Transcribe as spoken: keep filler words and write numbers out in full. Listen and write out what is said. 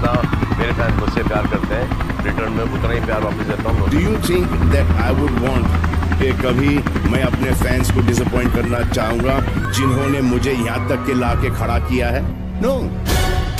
जितना मेरे फैंस मुझसे प्यार करते हैं, रिटर्न में उतना ही प्यार वापस देता हूँ। Do you think that I would want कि कभी मैं अपने फैंस को डिसअपॉइंट करना चाहूंगा जिन्होंने मुझे यहाँ तक के ला के खड़ा किया है? No no.